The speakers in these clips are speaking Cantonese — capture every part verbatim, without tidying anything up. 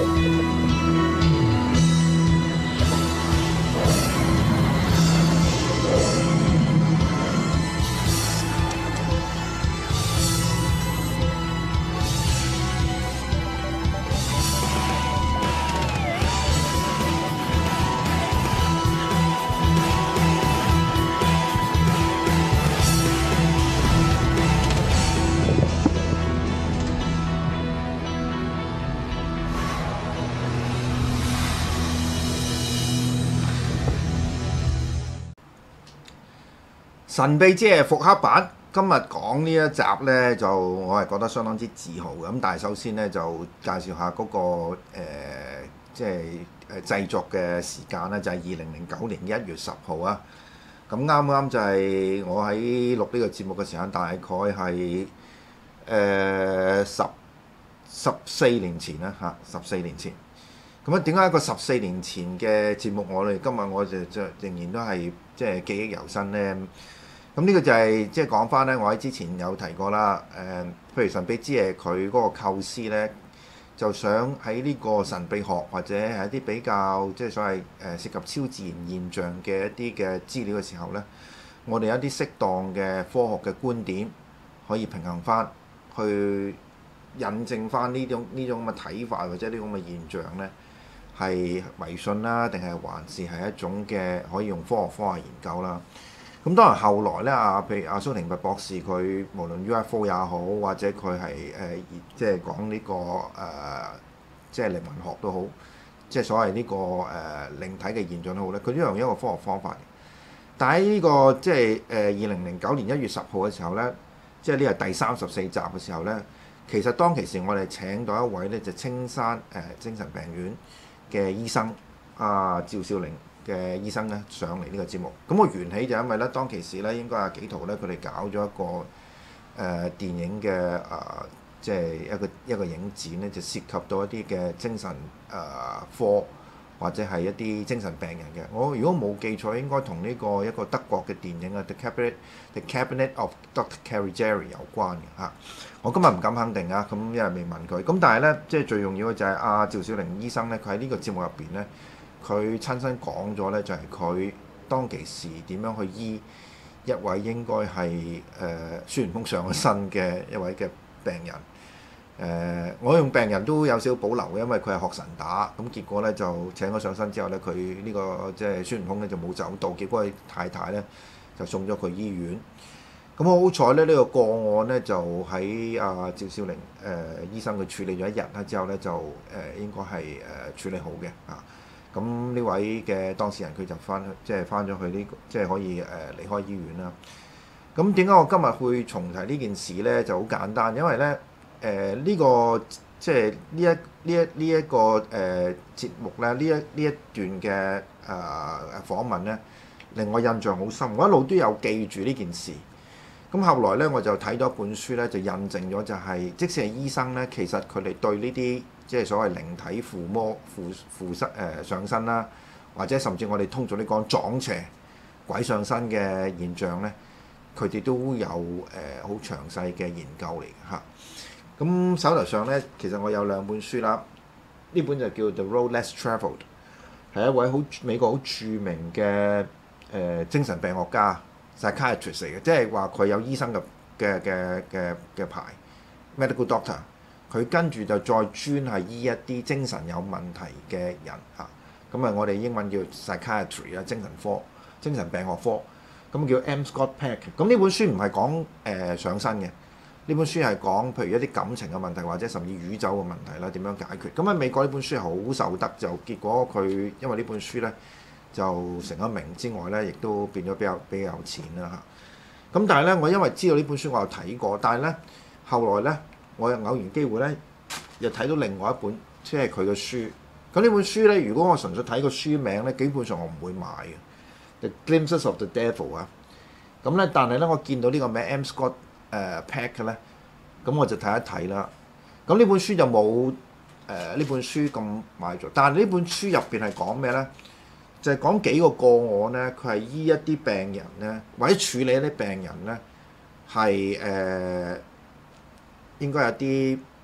神秘之夜復刻版，今日講呢一集呢，就我係覺得相當之自豪嘅。咁但係首先呢，就介紹下嗰、那個、呃、即係誒製作嘅時間呢，就係二零零九年一月十號啊。咁啱啱就係我喺錄呢個節目嘅時間，大概係誒十十四年前啦嚇，十四年前。咁啊，點解一個十四年前嘅節目，我哋今日我就就仍然都係即係記憶猶新呢？咁呢個就係即係講翻咧，我喺之前有提過啦。誒、呃，譬如神秘之夜佢嗰個構思咧，就想喺呢個神秘學或者係一啲比較即係所謂誒涉及超自然現象嘅一啲嘅資料嘅時候咧，我哋有一啲適當嘅科學嘅觀點可以平衡翻，去印證翻呢種呢種咁嘅睇法或者呢種咁嘅現象咧，係迷信啦，定係還是係一種嘅可以用科學科學研究啦。咁當然後來咧，啊，譬如阿蘇廷弼博士佢無論 U F O 也好，或者佢係誒即係講呢個誒即係靈魂學都好，即係所謂呢個誒靈體嘅現象都好咧，佢都用一個科學方法嘅。但喺呢個即係誒二零零九年一月十號嘅時候咧，即係呢係第三十四集嘅時候咧，其實當其時我哋請到一位咧就青山誒精神病院嘅醫生阿趙少玲嘅醫生咧上嚟呢個節目，咁個緣起就因為咧當其時咧應該阿紀陶咧佢哋搞咗一個誒、呃、電影嘅誒、呃、即係一個一個影展咧，就涉及到一啲嘅精神誒、呃、科或者係一啲精神病人嘅。我如果冇記錯，應該同呢個一個德國嘅電影啊《The Cabinet The Cabinet of Doctor Caligari》有關嘅嚇。我今日唔敢肯定啊，咁因為未問佢。咁但係咧，即係最重要嘅就係阿趙少玲醫生咧，佢喺呢個節目入邊咧。佢親身講咗咧，就係佢當其時點樣去醫一位應該係誒孫悟空上咗身嘅一位嘅病人。誒、呃，我用病人都有少少保留嘅，因為佢係學神打，咁結果咧就請咗上身之後咧，佢呢、這個即係孫悟空咧就冇走到，結果佢太太咧就送咗佢醫院。咁好彩咧，呢、這個個案咧就喺阿、啊、趙少玲誒、呃、醫生佢處理咗一日啦之後咧就誒、呃、應該係誒處理好嘅啊。咁呢位嘅當事人佢就翻即係翻咗去呢、這個，即係可以誒、呃、離開醫院啦。咁點解我今日會重提呢件事咧？就好簡單，因為咧誒呢、這個即係呢一呢一呢一個誒、呃、節目咧，呢一呢一段嘅誒、呃、訪問咧，令我印象好深。我一路都有記住呢件事。咁後來咧，我就睇到一本書咧，就印證咗就係、是，即使係醫生咧，其實佢哋對呢啲即係所謂靈體附魔附附身誒上身啦，或者甚至我哋通俗啲講撞邪鬼上身嘅現象咧，佢哋都有誒好、呃、詳細嘅研究嚟嘅嚇。咁手頭上咧，其實我有兩本書啦，呢本就叫 The Road Less Traveled， 係一位好美國好著名嘅誒、呃、精神病學家。psychiatrist 嚟嘅，即係話佢有醫生嘅嘅嘅嘅嘅牌 medical doctor， 佢跟住就再專係醫一啲精神有問題嘅人嚇，咁啊我哋英文叫 psychiatry 啊，精神科、精神病學科，咁叫 M. Scott Peck。咁呢本書唔係講誒上身嘅，呢本書係講譬如一啲感情嘅問題或者甚至宇宙嘅問題啦，點樣解決。咁喺美國呢本書係好受得，就結果佢因為呢本書咧。就成咗名之外咧，亦都變咗比較比較有錢啦嚇。咁但係咧，我因為知道呢本書，我有睇過，但係咧後來咧，我有偶然機會咧，又睇到另外一本，即係佢嘅書。咁呢本書咧，如果我純粹睇個書名咧，基本上我唔會買嘅。The Glimpses of the Devil 啊。咁咧，但係咧，我見到呢個名 M. Scott 誒 Peck 嘅咧，咁我就睇一睇啦。咁呢本書就冇誒呢本書咁賣座，但係呢本書入邊係講咩咧？就係講幾個個案咧，佢係醫一啲病人咧，或者處理一啲病人咧，係誒、呃、應該有啲誒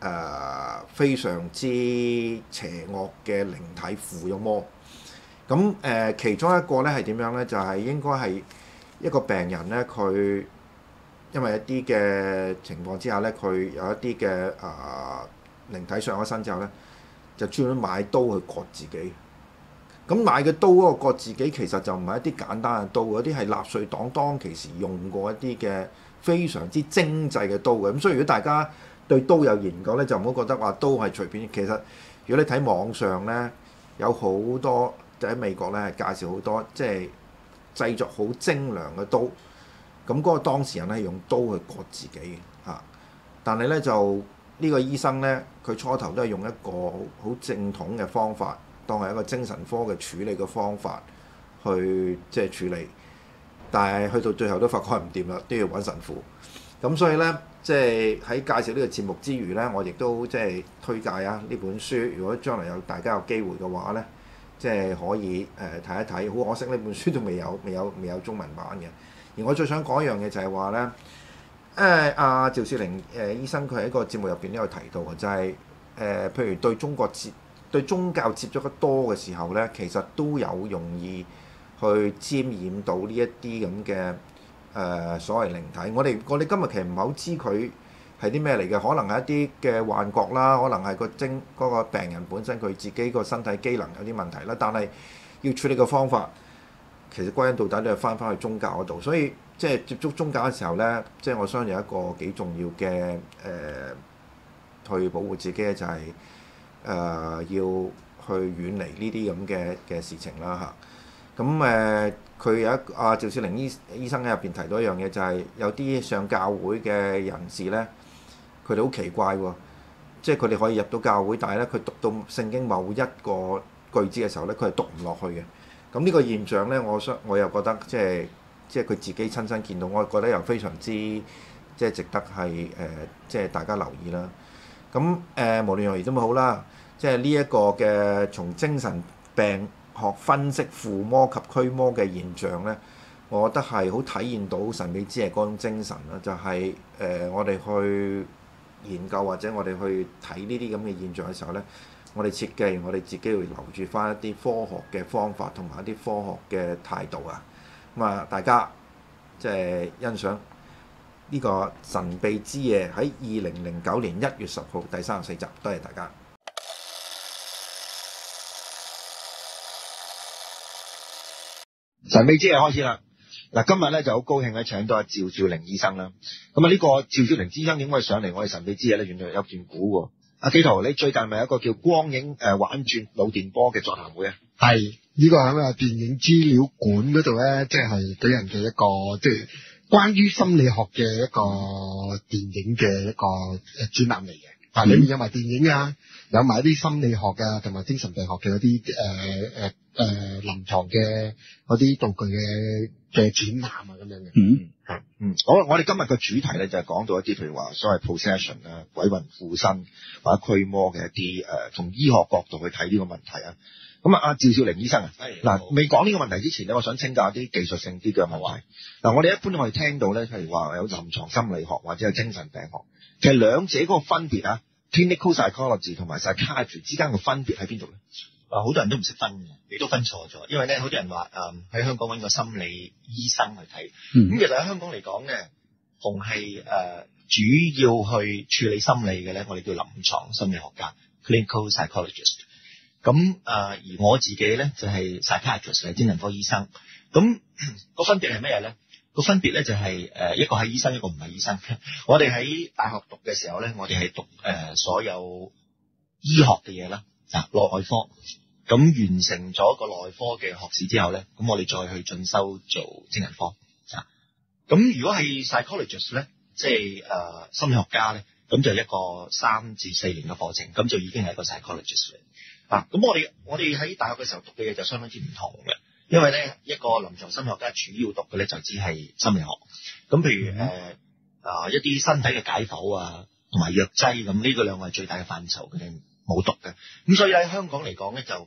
呃、非常之邪惡嘅靈體附咗魔。咁誒、呃、其中一個咧係點樣咧？就係、是、應該係一個病人咧，佢因為一啲嘅情況之下咧，佢有一啲嘅誒靈體上咗身之後咧，就專門買刀去割自己。咁買嘅刀嗰個割自己其實就唔係一啲簡單嘅刀，嗰啲係納粹黨當其時用過一啲嘅非常之精製嘅刀嘅。咁所以如果大家對刀有研究咧，就唔好覺得話刀係隨便。其實如果你睇網上咧，有好多就喺美國咧係介紹好多即係製作好精良嘅刀。咁嗰個當事人咧係用刀去割自己嘅嚇，但係咧就呢個醫生咧，佢初頭都係用一個好正統嘅方法。當係一個精神科嘅處理嘅方法去即係處理，但係去到最後都發覺唔掂啦，都要揾神父。咁所以咧，即係喺介紹呢個節目之餘咧，我亦都即係推介啊呢本書。如果將來有大家有機會嘅話咧，即係可以誒睇一睇。好可惜呢本書都未有未有未有中文版嘅。而我最想講一樣嘢就係話咧，誒阿趙少玲誒醫生佢喺個節目入邊都有提到嘅，就係、是、誒、呃、譬如對中國接。對宗教接觸得多嘅時候咧，其實都有容易去沾染到呢一啲咁嘅誒所謂靈體。我哋我哋今日其實唔係好知佢係啲咩嚟嘅，可能係一啲嘅幻覺啦，可能係個精嗰個病人本身佢自己個身體機能有啲問題啦。但係要處理嘅方法，其實歸根到底都係翻返去宗教嗰度。所以即係接觸宗教嘅時候咧，即係我相信有一個幾重要嘅誒、呃，去保護自己嘅就係、是。誒、呃、要去遠離呢啲咁嘅嘅事情啦嚇，咁誒佢有一阿趙少玲醫醫生喺入邊提到一樣嘢，就係有啲上教會嘅人士咧，佢哋好奇怪喎，即係佢哋可以入到教會，但係咧佢讀到聖經某一個句子嘅時候咧，佢係讀唔落去嘅。咁呢個現象咧，我相我又覺得即係即係佢自己親身見到，我覺得又非常之即係值得係誒、呃、即係大家留意啦。咁誒、呃、無論如何都好啦。即係呢一個嘅從精神病學分析附魔及驅魔嘅現象咧，我覺得係好體現到神秘之夜嗰種精神啦。就係、是、誒、呃、我哋去研究或者我哋去睇呢啲咁嘅現象嘅時候咧，我哋設計我哋自己會留住翻一啲科學嘅方法同埋一啲科學嘅態度啊。咁啊，大家即係欣賞呢個神秘之夜喺二零零九年一月十號第三十四集，多謝大家。 神秘之夜開始啦！嗱，今日咧就好高興咧請到阿趙少玲醫生啦。咁啊，呢個趙少玲醫生點解上嚟我哋神秘之夜咧？原來有段古喎。阿紀陶，你最近咪有一個叫光影誒玩轉腦電波嘅座談會啊？ 係，呢、這個喺啊電影資料館嗰度咧，即係俾人嘅一個即係關於心理學嘅一個電影嘅一個誒專欄嚟嘅。啊，裏面有埋電影啊，有埋一啲心理學啊，同埋精神病學嘅嗰啲誒誒誒臨床嘅嗰啲道具嘅嘅展覽啊咁樣嘅。 嗯，係，嗯，好，我哋今日嘅主題咧就係講到一啲譬如話所謂 possession 啊、鬼魂附身或者驅魔嘅一啲誒，從、呃、醫學角度去睇呢個問題啊。咁啊，阿趙少玲醫生啊，嗱，未講呢個問題之前咧，我想請教一啲技術性啲嘅問題。嗱，我哋一般我哋聽到咧，譬如話有臨床心理學或者有精神病學。其實兩者嗰個分別啊 ，clinical psychology 同埋 psychiatry 之間嘅分別喺邊度咧？ 啊，好多人都唔識分嘅，你都分錯咗。因為咧，好多人話誒喺香港揾個心理醫生去睇。咁、嗯、其實喺香港嚟講咧，逢係誒主要去處理心理嘅咧，我哋叫臨床心理學家 （clinical psychologist）。咁誒、呃，而我自己咧就係、是、psychiatrist 係精神科醫生。咁個分別係咩咧？個分別咧就係、是、誒一個係醫生，一個唔係醫生。我哋喺大學讀嘅時候咧，我哋係讀誒、呃、所有醫學嘅嘢啦，啊內科。咁完成咗個內科嘅學士之後咧，咁我哋再去進修做精神科。啊，咁如果係 psychologist 咧，即係誒、呃、心理學家咧，咁就一個三至四年嘅課程，咁就已經係一個 psychologist 嚟。啊，咁我哋我哋喺大學嘅時候讀嘅嘢就相當之唔同嘅。因為咧，一個臨床心理學家主要讀嘅咧就只係心理學。咁譬如誒啊、嗯呃、一啲身體嘅解剖啊，同埋藥劑咁，呢個兩個係最大嘅範疇，佢哋冇讀嘅。咁所以喺香港嚟講咧，就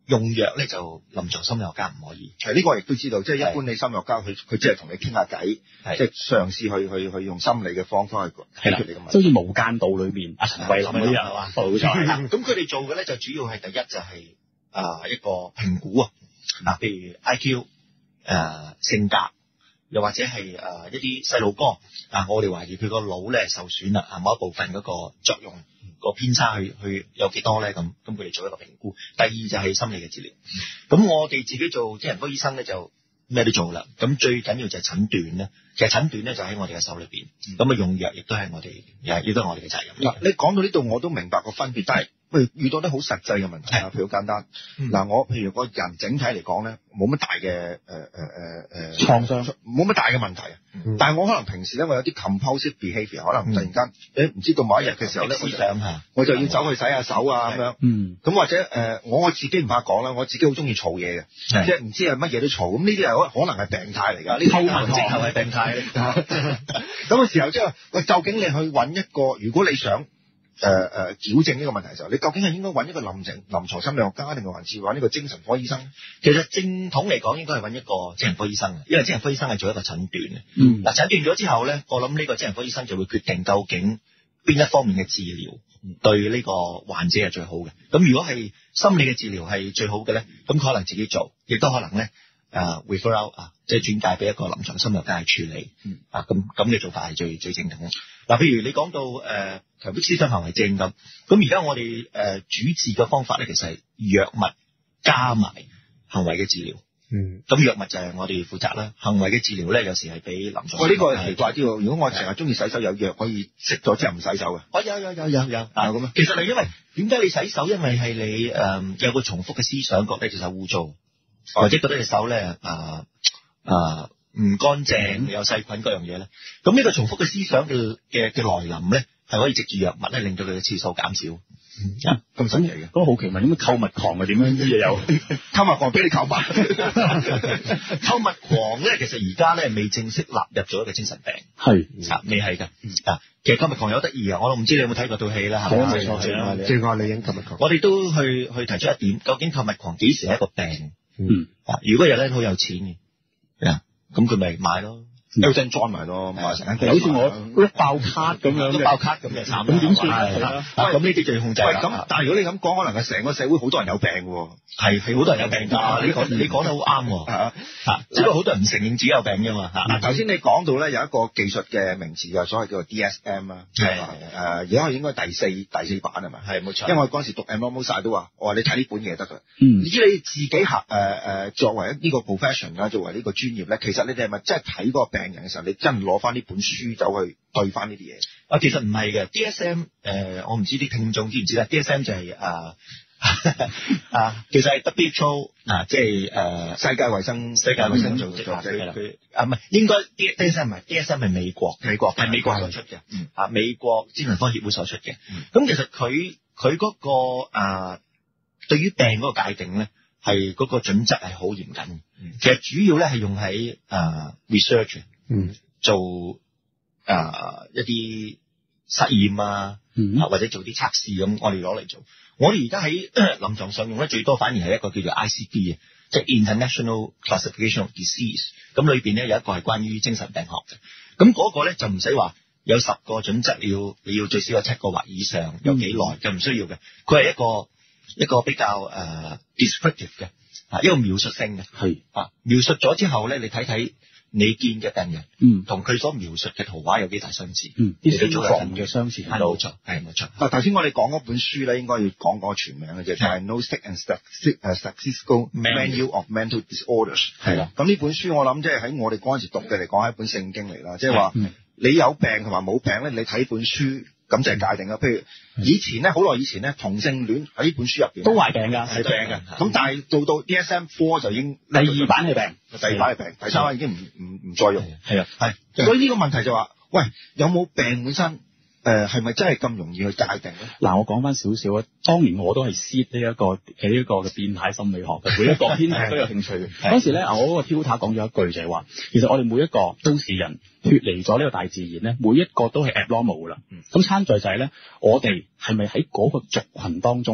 用藥咧就臨床心理學家唔可以。 係呢個我亦都知道，即係一般你心理學家佢佢只係同你傾下偈，即係嘗試去去去用心理嘅方法去解決你嘅問題。 即係好似無間道裏面阿陳慧琳嗰啲人係嘛？冇錯。 咁佢哋做嘅咧就主要係第一就係啊一個評估啊，嗱譬如 I Q 誒性格。又或者係誒、呃、一啲細路哥啊，我哋懷疑佢個腦咧受損啦，啊某一部分嗰個作用、個偏差去去有幾多咧？咁咁佢哋做一個評估。第二就係心理嘅治療。咁、嗯、我哋自己做精神科醫生咧就咩都做啦。咁最緊要就係診斷咧，其實診斷咧就喺我哋嘅手裏邊。咁啊用藥亦都係我哋，亦都係我哋嘅責任。 嗱、嗯，你講到呢度我都明白個分別，但係喂遇到啲好實際嘅問題啊，譬如好簡單。嗱、嗯，我譬如個人整體嚟講咧，冇乜大嘅誒誒誒誒創傷， 冇乜大嘅問題啊。嗯、但係我可能平時咧，我有啲 compulsive behaviour， 可能突然間誒唔知道某一日嘅時候咧，我就要走去洗下手啊咁樣。嗯。咁或者誒、呃，我自己唔怕講啦，我自己好中意嘈嘢嘅，即係唔知係乜嘢都嘈。咁呢啲係可能係病態嚟㗎。呢啲係直頭係病態。咁嘅時候即係喂，究竟你去揾一個，如果你想。誒誒矯正呢個問題嘅時候，你究竟係應該揾一個臨床臨床心理學家，定係還是揾呢個精神科醫生？ 其實正統嚟講，應該係揾一個精神科醫生嘅，因為精神科醫生係做一個診斷嘅。 嗯， 嗱診斷咗之後咧，我諗呢個精神科醫生就會決定究竟邊一方面嘅治療對呢個患者係最好嘅。咁如果係心理嘅治療係最好嘅咧，咁佢可能自己做，亦都可能咧誒 refer out 啊，即係轉介俾一個臨床心理學家去處理。嗯，啊咁咁嘅做法係最最正統嘅。嗱，譬如你講到誒強迫思想行為症咁，咁而家我哋誒、呃、主治嘅方法咧，其實係藥物加埋行為嘅治療。嗯，咁藥物就係我哋負責啦，行為嘅治療咧有時係俾臨床。 喂、哦，呢、這個奇怪啲喎，如果我成日中意洗手，有藥可以食咗之後唔洗手嘅。 我、哦、有有有有有啊咁啊。其實係因為點解你洗手？因為係你誒、呃、有個重複嘅思想，覺得隻手污糟，或者覺得隻手咧啊啊。唔乾淨，有細菌嗰樣嘢咧，咁呢個重複嘅思想嘅嘅嘅來臨咧，係可以藉住藥物咧，令到佢嘅次數減少。嗯，咁神奇嘅。咁好奇問，點解購物狂係點樣啲嘢有？ 購物狂俾你購物。 購物狂咧，其實而家咧未正式納入咗一個精神病。 係， 啊，未係㗎。啊，其實購物狂有得意啊，我都唔知你有冇睇過套戲啦。係冇錯，最愛最愛女人購物狂。 我哋都去去提出一點，究竟購物狂幾時係一個病？ 嗯。 啊，如果有咧好有錢嘅，啊。咁佢咪買咯 ，Elton John 埋咯，買成間。 好似我爆卡咁樣， 都爆卡咁就慘。 咁點算？係啦，咁呢啲就要控制啦。 咁但係如果你咁講，可能係成個社會好多人有病喎。 係係好多人有病㗎。你講你講得好啱喎。啊，只不過好多人唔承認自己有病啫嘛。 嗱，頭先你講到咧有一個技術嘅名詞嘅，所謂叫做 D S M 啊。係。誒，而家應該第四第四版係咪？係冇錯。因為我嗰陣時讀 Abnormal Psych 都話，我話你睇呢本嘢得㗎。嗯。唔知你自己合誒誒作為呢個 profession 啦，作為呢個專業咧，其實你哋係咪真係睇嗰個病人嘅時候，你真攞翻呢本書走去對翻呢啲嘢？ 啊，其實唔係嘅 D S M 誒、呃，我唔知啲聽眾知唔知咧 D S M 就係、是、啊啊，其實係 W H O 啊，即係誒世界衛生世界衛生組織佢佢啊，唔係應該 D S M 唔係 D S M 係美國美國係美國所出嘅，嗯啊美國精神科協會所出嘅。咁、嗯、其實佢佢嗰個啊對於病嗰個界定咧係嗰個準則係好嚴謹嘅。嗯、其實主要咧係用喺啊 research 嗯做啊一啲實驗啊，嗯、啊或者做啲測試咁，我哋攞嚟做。我哋而家喺臨床上用咧最多反而係一個叫做 I C D 嘅，即係 International Classification of Disease。咁裏邊咧有一個係關於精神病學嘅。咁嗰個咧就唔使話有十個準則，你要你要最少有七個或以上，有幾耐就唔需要嘅。佢係一個一個比較誒、uh, descriptive 嘅，啊一個描述性嘅。係啊描述咗之後咧，你睇睇你見嘅病人，嗯，同佢所描述嘅圖畫有幾大相似？嗯，啲消防嘅相似程度，冇錯，係冇錯。 啊，頭先我哋講嗰本書咧，應該要講嗰個全名嘅啫，就係 Diagnostic and Statistical Manual of Mental Disorders。係啦，咁呢本書我諗即係喺我哋嗰陣時讀嘅嚟講係一本聖經嚟啦，即係話你有病同埋冇病咧，你睇本書咁就係界定啦。譬如以前咧，好耐以前咧，同性戀喺呢本書入邊都係病㗎， 係病嘅。咁但係到到 D S M 四就已經第二版係病， 第二版係病，第三版已經唔唔唔再用。 係啊， 係。所以呢個問題就話，喂，有冇病本身？誒係咪真係咁容易去界定咧？ 嗱，我講翻少少啊。當年我都係 seed 呢一個嘅呢一個嘅變態心理學嘅，每一個偏題都有興趣嘅。當時咧，我嗰個 tutor 講咗一句就係話，其實我哋每一個都市人脫離咗呢個大自然咧，每一個都係 abnormal 噶啦。咁參在就係咧，我哋係咪喺嗰個族群當中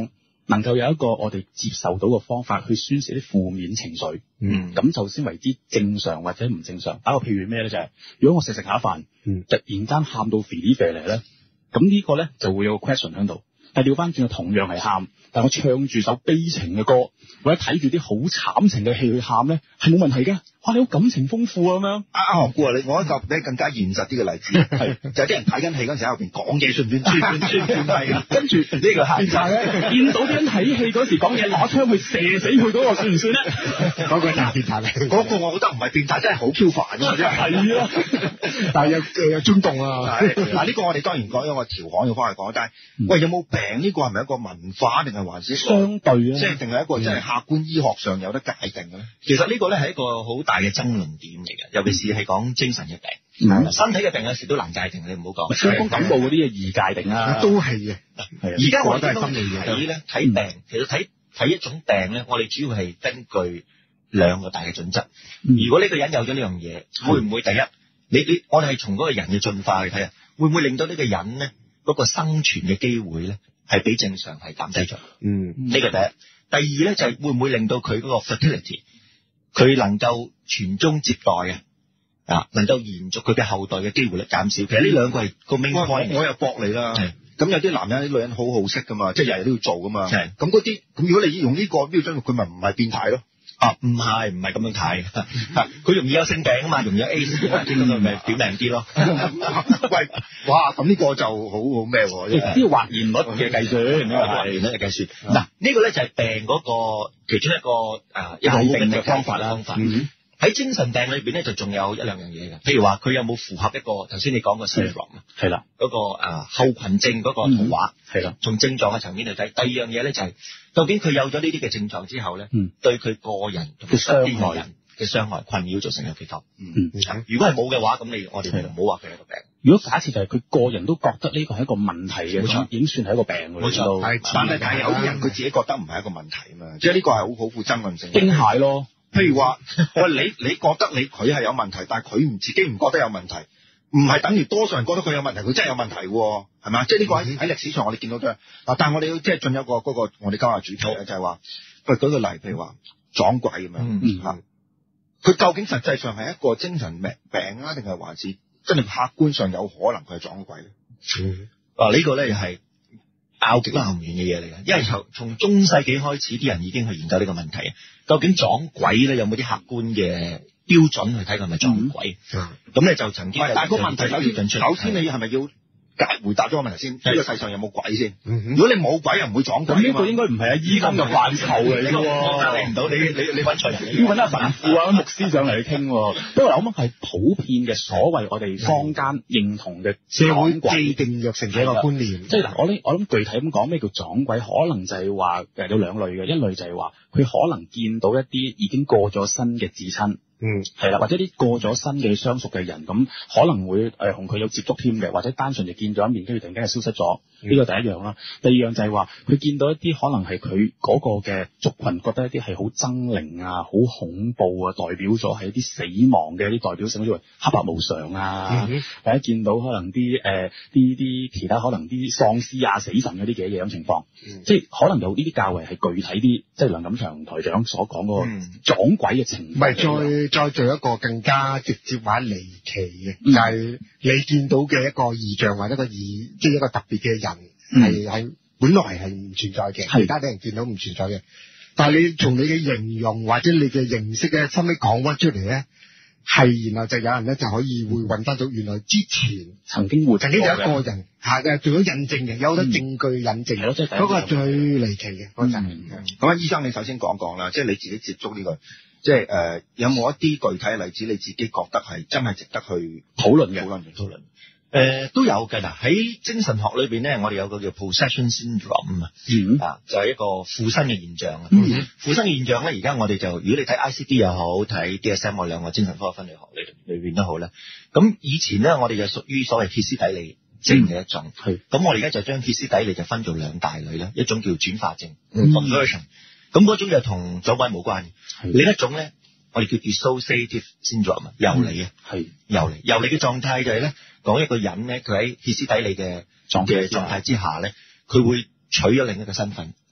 能夠有一個我哋接受到嘅方法去宣泄啲負面情緒， 嗯， 咁就先為之正常或者唔正常。打個譬如咩咧，就係、是、如果我食食下飯， 嗯， 突然間喊到肥啲肥嚟咧，咁呢個咧就會有個 question 喺度。但係調翻轉，同樣係喊，但我唱住首悲情嘅歌，或者睇住啲好慘情嘅戲去喊咧，係冇問題嘅。哇，你好感情豐富啊咁樣。 阿阿韓顧啊，你我一個比更加現實啲嘅例子，係就係啲人睇緊戲嗰陣時喺後邊講嘢，算唔算？算算算係啊。跟住呢個係變態咧， 見到啲人睇戲嗰時講嘢，攞槍去射死佢嗰個算唔算咧？ 嗰個就係變態嚟。 嗰個我覺得唔係變態，真係好 Q 煩㗎，真係。 係啊， 但係有有中動啊。 嗱呢個我哋當然講咗個調侃嘅方法講，但係喂有冇病呢個係咪一個文化定係還是相對啊？ 即係定係一個真係客觀醫學上有得界定嘅咧？ 其實呢個咧係一個好大嘅爭論點嚟嘅，尤其是係講精神嘅病。 嗯、 身體嘅病有時都難界定，你唔好講。 傷風感冒嗰啲嘢易界定啦， 都係嘅。 而家我哋都係心理嘢。 睇咧睇病，其實睇睇一種病咧，我哋主要係根據兩個大嘅準則。 嗯、 如果呢個人有咗呢樣嘢，會唔會第一，你你我哋係從嗰個人嘅進化去睇啊，會唔會令到呢個人咧嗰、嗰個生存嘅機會咧係比正常係減低咗？ 嗯， 呢個第一。第二咧就係、是、會唔會令到佢嗰個 fertility， 佢能夠傳宗接代嘅啊，能夠延續佢嘅後代嘅機會率減少。其實呢兩個係個 main point。 我又駁你啦。咁有啲男人、啲女人好好色噶嘛，即係日日都要做噶嘛。 係。咁嗰啲，咁如果你用呢個標準，佢咪唔係變態咯？ 啊，唔係唔係咁樣睇，佢容易有性病啊嘛，容易有 A C 啊，啲咁咪表命啲咯。 喂，哇，咁呢個就好好咩喎？ 呢個還原率嘅計算，呢個還原率嘅計算。嗱，呢個咧就係病嗰個其中一個誒一個好嘅嘅方法啦。方法喺精神病裏邊咧，就仲有一兩樣嘢嘅，譬如話佢有冇符合一個頭先你講嘅 syndrome 啊， 係啦， 嗰個誒後群症嗰個圖畫係啦。 從症狀嘅層面嚟睇，第二樣嘢咧就係究竟佢有咗呢啲嘅症狀之後咧， 嗯， 對佢個人同身邊嘅人嘅傷害困擾造成有幾多？ 嗯， 如果係冇嘅話，咁你我哋唔好話佢係一個病。 如果假設就係佢個人都覺得呢個係一個問題嘅， 冇錯， 已經算係一個病㗎啦。 冇錯， 係，但係但係有啲人佢自己覺得唔係一個問題啊嘛，即係呢個係好好富爭論性。 驚蟹咯。 譬如話，喂，你你覺得你佢係有問題，但係佢唔自己唔覺得有問題，唔係等於多數人覺得佢有問題，佢真係有問題喎，係咪？即係呢個喺喺歷史上我哋見到都係嗱，但係我哋要即係進入個嗰個我哋今日主題咧，就係話，喂，舉個例，譬如話撞鬼咁樣嚇，佢、 嗯嗯、 究竟實際上係一個精神病病啊，定係還是真係客觀上有可能佢係撞鬼咧？ 嗯，啊，呢個咧又係拗極都拗唔完嘅嘢嚟嘅，因為從從中世紀開始，啲人已經去研究呢個問題，究竟撞鬼咧有冇啲客觀嘅標準去睇佢係咪撞鬼？咁咧、嗯、就曾經，但係個問題首先，首先你係咪要解回答咗個問題先？呢個世上有冇鬼先？如果你冇鬼，又唔會撞鬼。咁呢個應該唔係阿醫生嘅範疇嚟嘅喎。我答你唔到，你你你揾錯人， 要揾阿神父啊、牧師上嚟去傾。不過我諗係普遍嘅所謂我哋坊間認同嘅社會既定若成嘅一個觀念。 即係嗱，我呢我諗具體咁講咩叫撞鬼，可能就係話誒有兩類嘅，一類就係話佢可能見到一啲已經過咗身嘅至親。嗯，係啦，或者啲過咗身嘅相熟嘅人，咁可能會誒同佢有接觸添嘅，或者單純就見咗一面，跟住突然間就消失咗，呢個、嗯、第一樣啦。第二樣就係話佢見到一啲可能係佢嗰個嘅族群覺得一啲係好猙獰啊、好恐怖啊，代表咗係一啲死亡嘅一啲代表性，好似黑白無常啊，嗯、或者見到可能啲誒啲啲其他可能啲喪屍啊、死神嗰啲嘅嘢咁情況，嗯、即係可能有呢啲較為係具體啲，即係梁錦祥台長所講嗰個撞鬼嘅情況。唔係、嗯、再。 再做一個更加直接或者離奇嘅，嗯、就係你見到嘅一個異象或者一個異，即係一個特別嘅人，係係、嗯、本來係唔存在嘅，其他啲人見到唔存在嘅。但係你從你嘅形容或者你嘅認識咧，收尾講翻出嚟咧，係然後就有人咧就可以會揾翻到原來之前曾經會曾經有一個人係做咗印證嘅，有好多證據印證。係咯、嗯，即係嗰個係最離奇嘅嗰陣。 咁啊，醫生你首先講講啦，即係你自己接觸呢、這個。即係誒、呃，有冇一啲具體嘅例子？你自己覺得係真係值得去討論嘅？討論嘅討論誒都有嘅嗱。喺精神學裏邊咧，我哋有個叫 possession syndrome 啊、嗯，啊就係、是、一個附身嘅現象啊。嗯、附身嘅現象咧，而家我哋就如果你睇 I C D 又好，睇 D S M 我兩個精神科分類學裏裏邊都好咧。咁以前咧，我哋就屬於所謂歇斯底里症嘅一種。係、嗯。咁我哋而家就將歇斯底里就分做兩大類啦，一種叫轉化症 conversion。咁嗰種就同撞鬼冇關嘅，另一種咧，我哋叫 dissociative syndrome 啊，遊離啊，係遊離。遊離嘅狀態就係咧，講一個人咧，佢喺歇斯底里嘅嘅狀態之下咧，佢會取咗另一個身份，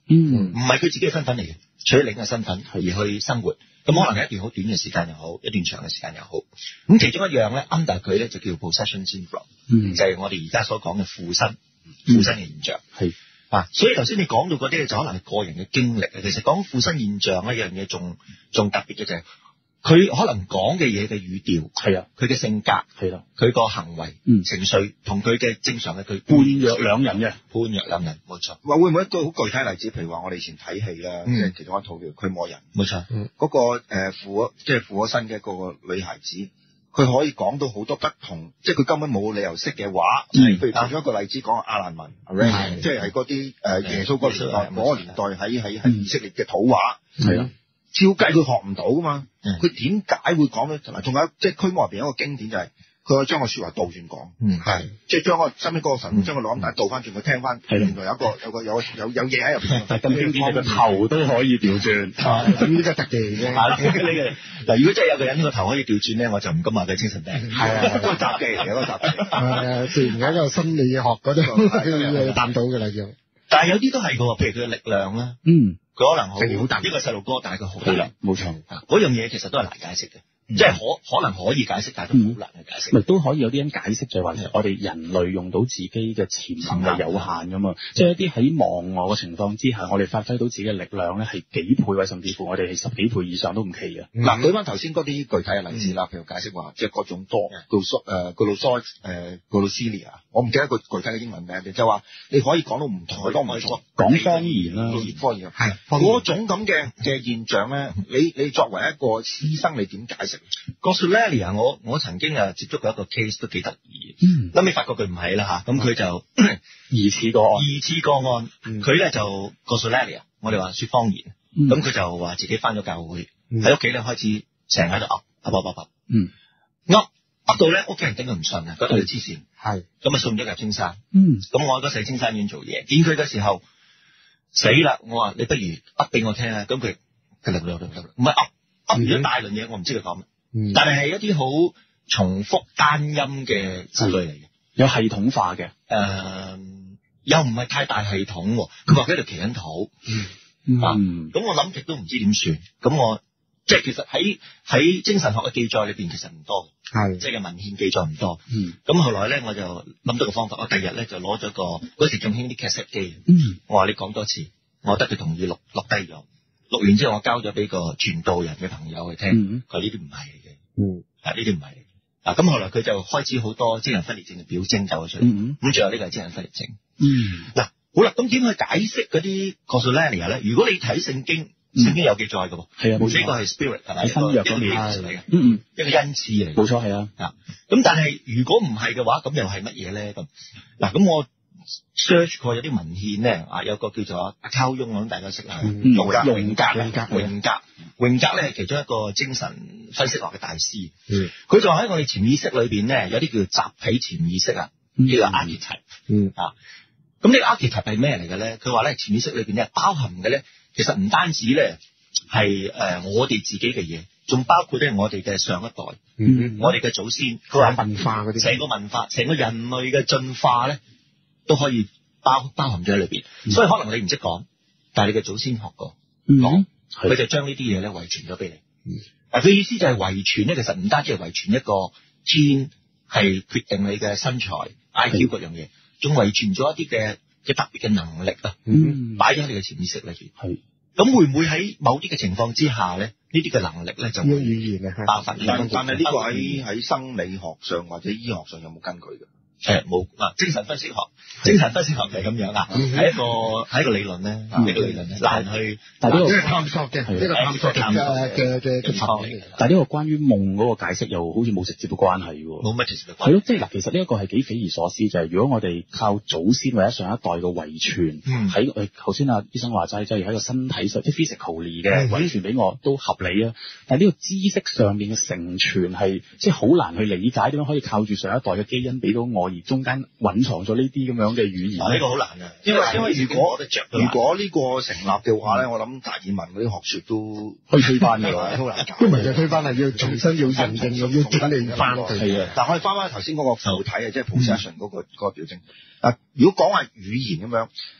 嗯， 唔係佢自己嘅身份嚟嘅，取另一個身份而去生活。咁可能係一段好短嘅時間又好，一段長嘅時間又好。咁其中一樣咧 under 佢咧就叫 possession syndrome，嗯，就係我哋而家所講嘅附身、附身嘅現象。係、嗯、啊，所以頭先你講到嗰啲就可能係個人嘅經歷啊。其實講附身現象呢一樣嘢仲仲特別嘅就係佢可能講嘅嘢嘅語調係啊，佢嘅性格係啦，佢個行為、嗯、情緒同佢嘅正常嘅佢判若兩人嘅，判若兩人，冇錯。 話會唔會一個好具體例子？譬如話我哋以前睇戲啦，即、嗯、係其中一套叫《驅魔人》，冇錯。嗰、嗯那個誒附咗即係附咗身嘅一個女孩子，佢可以講到好多不同，即係佢根本冇理由識嘅話。嗯、譬如其中一個例子講阿蘭文，嗯、即係係嗰啲誒耶穌嗰個年代，嗰、那個年代喺喺喺以色列嘅土話。係、嗯、啦。照計佢學唔到噶嘛，佢點解會講咧？嗱，仲有即係驅魔入邊有一個經典就係、是、佢可以將個說話倒轉講，嗯，係即係將個身邊嗰個神將個錄音帶倒翻轉，佢聽翻，原來有個有個有有有嘢喺入邊。但係咁經典，個頭都可以調轉，咁呢個特技嚟嘅。 嗱，如果真係有個人個頭可以調轉咧，我就唔敢話佢精神病。係啊，嗰個雜技嚟嘅，嗰個雜技。 誒，自然喺個心理學嗰度探到嘅啦，要。 但係有啲都係嘅，譬如佢嘅力量啦，嗯。佢可能好好大，一個細路哥，但係佢好大，冇錯。嗰樣嘢其實都係難解釋嘅，嗯、即係可可能可以解釋，但係都好難去解釋。咪、嗯、都可以有啲人解釋，就係話其實我哋人類用到自己嘅潛能係有限噶嘛，即係一啲喺忘我嘅情況之下，我哋發揮到自己嘅力量咧係幾倍或甚至乎我哋係十幾倍以上都唔奇嘅。 嗱、嗯，舉翻頭先嗰啲具體嘅例子啦，譬、嗯、如解釋話即係各種多，叫蘇誒叫做蘇誒叫做 Celia， 我唔記得個具體嘅英文名，就話你可以講到唔同嘅多唔同， 講方言啦， 方言係嗰種咁嘅嘅現象咧，你你作為一個師生，你點解釋？ 個 Solaria 我我曾經啊接觸過一個 case 都幾得意，嗯，後尾發覺佢唔係啦嚇，咁佢就疑似個案， 疑似個案，佢咧就個 Solaria，我哋話説方言，咁、嗯、佢就話自己返咗教會，喺屋企咧開始成日喺度噏噏噏噏噏，嗯，噏噏到咧屋企人頂佢唔順啊，覺得佢黐線，係，咁啊送咗入青山，嗯，咁我嗰時喺青山院做嘢，見佢嘅時候。死啦！我話你不如噏俾我聽啊！咁佢佢嚟嚟嚟嚟，唔係噏噏完一大輪嘢，我唔知佢講乜，但係係一啲好重複單音嘅字類嚟嘅， 有系統化嘅，誒、 呃、又唔係太大系統。佢話喺度祈緊禱，嗯啊，咁我諗極都唔知點算。咁我即係其實喺喺精神學嘅記載裏邊，其實唔多嘅，係即係文獻記載唔多。嗯，咁後來咧，我就諗到個方法，我第二日咧就攞咗個嗰時仲興啲 cassette 機，嗯，我話你講多次，我得佢同意錄錄低咗，錄完之後我交咗俾個傳道人嘅朋友去聽，佢呢啲唔係嚟嘅，嗯，啊呢啲唔係嚟嘅，啊咁後來佢就開始好多精神分裂症嘅表徵走咗出嚟，嗯咁最後呢個係精神分裂症，嗯，嗱好啦，咁點去解釋嗰啲 Glossolalia 咧？如果你睇聖經。聖經有記載嘅喎，係啊，冇錯，呢個係 spirit 係咪？新約嗰邊嚟嘅，嗯嗯，一個恩賜嚟，冇錯係啊。啊，咁但係如果唔係嘅話，咁又係乜嘢咧？咁嗱，咁我 search 過有啲文獻咧，啊，有個叫做阿溝翁，我諗大家識啦，榮格，榮格，榮格，榮格，榮格咧係其中一個精神分析學嘅大師。嗯，佢就喺我哋潛意識裏邊咧，有啲叫集體潛意識啊，叫做 archetype。嗯啊，咁呢個 archetype 係咩嚟嘅咧？佢話咧潛意識裏邊咧包含嘅咧。其實唔單止咧係誒我哋自己嘅嘢，仲包括咧我哋嘅上一代，嗯、我哋嘅祖先，佢話文化嗰啲，成個文化，成個人類嘅進化咧都可以包包含咗喺裏邊。嗯、所以可能你唔識講，但係你嘅祖先學過講，佢、嗯、就將呢啲嘢咧遺傳咗俾你。嗱、嗯，佢意思就係遺傳咧，其實唔單止係遺傳一個基因，係決定你嘅身材、I Q 嗰樣嘢，仲遺傳咗一啲嘅嘅特別嘅能力啊，嗯，擺咗喺你嘅潛意識裏邊。係，咁會唔會喺某啲嘅情況之下咧，呢啲嘅能力咧就會語言啊爆發？ 但但係呢個喺喺生理學上或者醫學上有冇根據嘅？ 誒冇嗱，精神分析學，精神分析學就係咁樣啦，係一個係一個理論咧，呢個理論咧難去，但係呢個探索嘅，呢個探索嘅嘅嘅嘅範圍。 但係呢個關於夢嗰個解釋又好似冇直接嘅關係喎。 冇乜直接嘅關係。 係咯，即係嗱，其實呢一個係幾匪夷所思，就係如果我哋靠祖先或者上一代嘅遺傳，喺誒頭先阿醫生話齋，即係喺個身體上，即係 physically 嘅遺傳俾我都合理啊。但係呢個知識上面嘅承傳係即係好難去理解，點樣可以靠住上一代嘅基因俾到我？而中間隱藏咗呢啲咁樣嘅語言，呢、 啊這個好難啊！ 因為因為如果如果呢個成立嘅話咧，我諗達爾文嗰啲學説都可以推翻嘅， 好難搞。 都唔係就推翻，係要重新要認證，要整理翻。係啊， 但係我哋翻翻頭先嗰個附體啊，即係 possession 嗰個嗰個表徵。嗱，如果講下語言咁樣，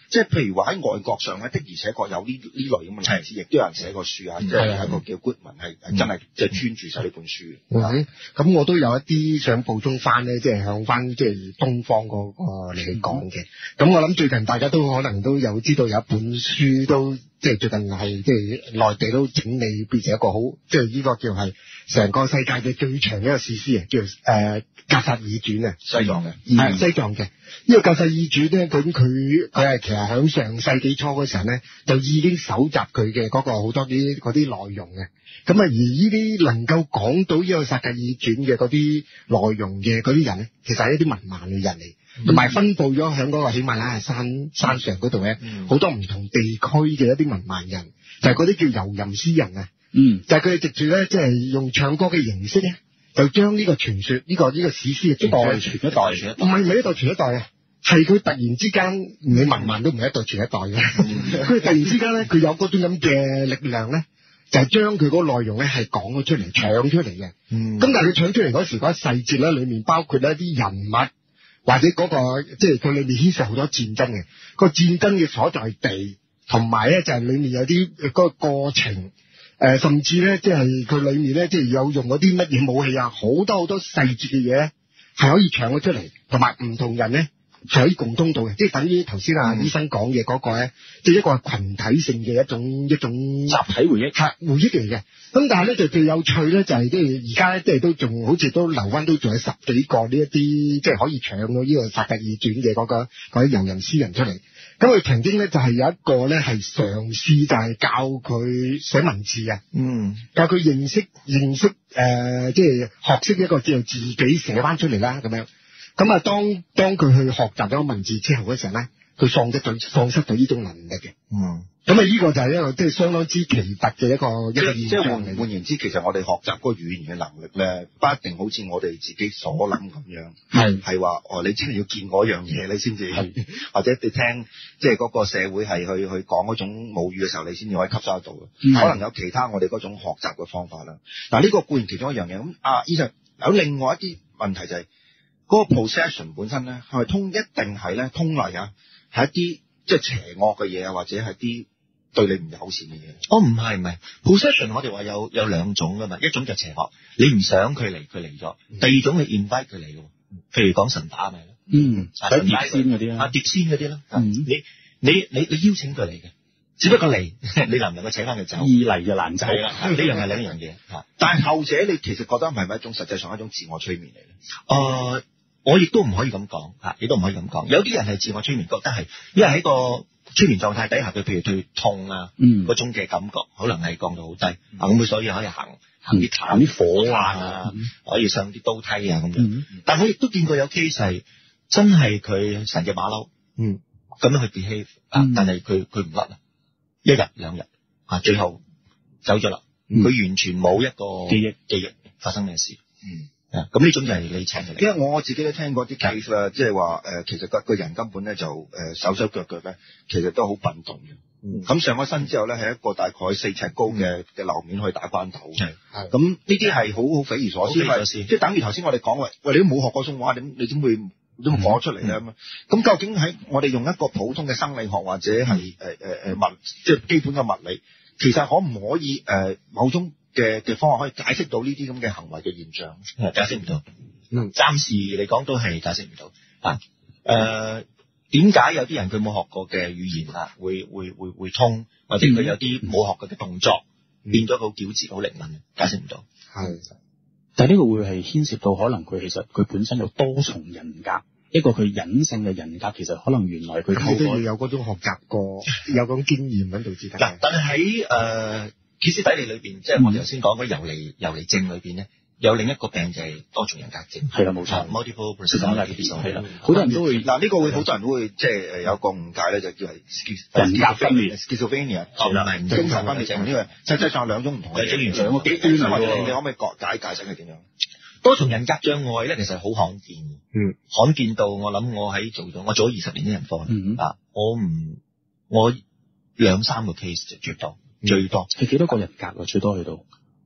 即係譬如話喺外國上咧，的而且確有呢呢類咁嘅例子，亦都有人寫過書啊，即係有一個叫 Goodman 係係真係即係專注晒呢本書。 嗯，咁我都有一啲想補充翻咧，即係向翻即係東方嗰個嚟講嘅。咁我諗最近大家都可能都有知道有一本書都即係最近係即係內地都整理變成一個好即係呢個叫係成個世界嘅最長嘅一個史詩啊，叫誒《格薩爾傳》啊， 西藏嘅係西藏嘅。呢個《格薩爾傳》咧，咁佢佢係其實喺上世紀初嗰時候咧，就已經搜集佢嘅嗰個好多啲嗰啲內容嘅。咁啊，而呢啲能夠講到呢個《薩格爾傳》嘅嗰啲內容嘅嗰啲人咧，其實係一啲文盲嘅人嚟，同埋、嗯、分佈咗喺嗰個喜馬拉雅山山上嗰度咧，好、嗯、多唔同地區嘅一啲文盲人，就係嗰啲叫遊吟詩人啊。嗯，就係佢哋藉住咧，即係用唱歌嘅形式咧，就將呢個傳說呢、呢個呢、呢個史詩嘅一代傳一代傳，唔係唔係一代傳一代啊，係佢突然之間，你文盲都唔係一代傳一代嘅，佢、嗯、突然之間咧，佢有嗰種咁嘅力量咧，就係將佢嗰個內容咧係講咗出嚟，唱出嚟嘅。嗯，咁但係佢唱出嚟嗰時嗰啲細節咧，裏面包括一啲人物或者嗰、嗰個，即係佢裏面牽涉好多戰爭嘅，個戰爭嘅所在地，同埋咧就係裏面有啲嗰個過程。誒、呃，甚至咧，即係佢裏面咧，即係有用嗰啲乜嘢武器啊，好多好多細節嘅嘢咧，係可以唱咗出嚟，同埋唔同人咧係可以共通到嘅，即係等於頭先啊醫生講嘅嗰個咧，即係一個係群體性嘅一種一種集體回憶，係回憶嚟嘅。咁但係咧就最有趣咧就係即係而家咧即係都仲好似都留溫都仲有十幾個呢一啲即係可以唱到呢個《薩格爾傳》嘅嗰個嗰啲遊吟詩人出嚟。咁佢曾經咧就係有一個咧係嘗試就係教佢寫文字啊，嗯，教佢認識認識誒，即係學識一個叫做自己寫翻出嚟啦咁樣。咁啊，當當佢去學習咗文字之後嗰時候咧，佢喪失咗喪失咗呢種能力嘅，嗯。咁啊，呢個就係一個即係相當之奇特嘅一個一個現象。即係換換言之，其實我哋學習嗰個語言嘅能力咧，不一定好似我哋自己所諗咁樣，係係話哦，你真係要見嗰樣嘢你先至，或者你聽即係嗰個社會係去去講嗰種母語嘅時候，你先至可以吸收得到嘅。可能有其他我哋嗰種學習嘅方法啦。嗱，呢個固然其中一樣嘢。咁啊，醫生有另外一啲問題就係嗰個 possession 本身咧，係咪通一定係咧通例啊？係一啲即係邪惡嘅嘢啊，或者係啲對你唔友善嘅嘢？ 哦，唔係唔係 possession 我哋話有有兩種噶嘛，一種就邪惡，你唔想佢嚟，佢嚟咗；第二種你 invite 佢嚟嘅，譬如講神打咪咯，嗯，碟仙嗰啲啊，碟仙嗰啲啦，嗯，你你你你邀請佢嚟嘅，只不過嚟，你能唔能夠請翻佢走？易嚟就難走啦，呢樣係兩樣嘢吓。 但係後者你其實覺得係咪一種實際上一種自我催眠嚟咧？ 誒、呃。我亦都唔可以咁講嚇，亦都唔可以咁講。有啲人係自我催眠，覺得係因為喺個催眠狀態底下，佢譬如對痛啊，嗯，嗰種嘅感覺可能係降到好低，啊咁佢所以可以行行啲行啲火啊，可以上啲刀梯啊咁樣。嗯、但我亦都見過有 case 係真係佢成隻馬騮，嗯，咁樣去 behave 啊，但係佢佢唔甩啊，一日兩日啊，最後走咗啦，佢、嗯、完全冇一個記憶記憶發生咩事，嗯。咁呢、嗯、種就係你請佢嚟， 因為我我自己都聽過啲 case 啦，即係話誒，其實個個人根本咧就誒、呃、手手腳腳咧，其實都好笨動嘅。咁、嗯、上咗身之後咧，係一個大概四尺高嘅嘅樓面去打關斗。係係。咁呢啲係好好匪夷所思，所思即係等於頭先我哋講話，喂，你都冇學過中華，點你點會都講得出嚟咧咁？咁、嗯、究竟喺我哋用一個普通嘅生理學或者係誒誒誒物，即係基本嘅物理，其實可唔可以誒、呃、某種嘅嘅方法可以解釋到呢啲咁嘅行為嘅現象？ 解釋唔到，嗯，暫時嚟講都係解釋唔到啊。誒，點解有啲人佢冇學過嘅語言啊，會會會會通，或者佢有啲冇學過嘅動作，嗯、變咗好矯捷、好靈敏，解釋唔到。係、嗯， 但係呢個會係牽涉到可能佢其實佢本身有多重人格，一個佢隱性嘅人格，其實可能原來佢透過都要有嗰種學習過，有種經驗喺度至得。 嗱，但係喺誒。歇斯底里裏邊，即係我哋頭先講嗰游離游離症裏邊咧，有另一個病就係多重人格症。 係啦，冇錯 ，multiple personality disorder。係啦， 好多人都會嗱呢個會好多人都會即係誒有個誤解咧，就叫係人格分裂 schizophrenia， 係啦， 精神分裂症呢個實際上兩種唔同嘅嘢， 兩個極端嚟喎。 你可唔可以解解釋係點樣？ 多重人格障礙咧，其實好罕見嘅，嗯，罕見到我諗我喺做咗，我做咗二十年啲人科，嗯啊，我唔我兩三個 case 就最多。最多係幾多個人格啊？最多去到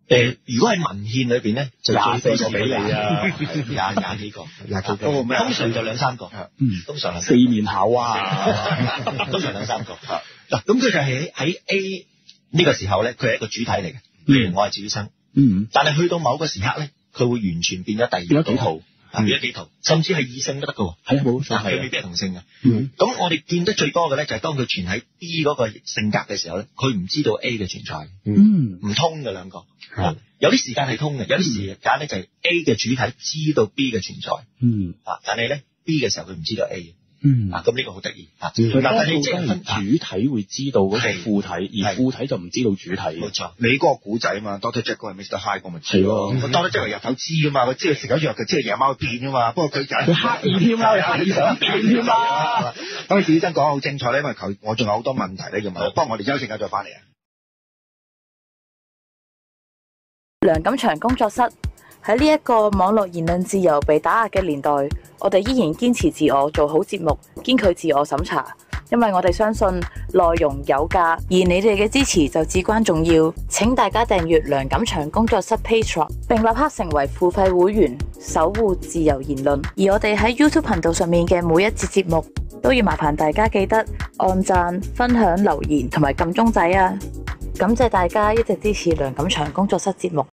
誒，如果喺文獻裏邊咧，就廿四個俾你啊，廿廿幾個， 廿幾個嗰個咩？通常就兩三個， 嗯， 通常四面考啊， 通常兩三個。嗱，咁佢就係喺 A 呢個時候咧，佢係一個主體嚟嘅。譬如我係趙醫生， 嗯， 但係去到某個時刻咧，佢會完全變咗第二變咗幾圖。 變咗幾圖，甚至係異性都得㗎喎。 係啊，冇錯， 佢未必係同性嘅。 嗯， 咁我哋見得最多嘅咧，就係當佢存喺 B 嗰個性格嘅時候咧，佢唔知道 A 嘅存在， 嗯， 唔通嘅兩個。 係有啲時間係通嘅，有啲時間咧就係 A 嘅主體知道 B 嘅存在， 嗯， 啊，但係咧 B 嘅時候佢唔知道 A 嘅。 嗯， 啊，咁呢個好得意啊！ 佢但係多數都你即係分係主體會知道嗰個係副體，而副體就唔知道主體。 冇錯， 你嗰個古仔啊嘛 ，Doctor Jekyll 係 Mister Hyde 我咪知咯。 係個 Doctor Jekyll 日頭知噶嘛，佢知道食咗藥就知道夜晚會變噶嘛。不過佢就係佢刻意添啦，刻意想變添啦。 咁啊，趙醫生講得好精彩咧，因為求我仲有好多問題咧要問。不過我哋休息下再翻嚟啊。 梁錦祥工作室。喺呢一個網絡言論自由被打壓嘅年代，我哋依然堅持自我，做好節目，堅拒自我審查，因為我哋相信內容有價，而你哋嘅支持就至關重要。請大家訂閱梁錦祥工作室 Patreon， 並立刻成為付費會員，守護自由言論。而我哋喺 YouTube 頻道上面嘅每一節節目，都要麻煩大家記得按讚、分享、留言同埋撳鐘仔啊！感謝大家一直支持梁錦祥工作室節目。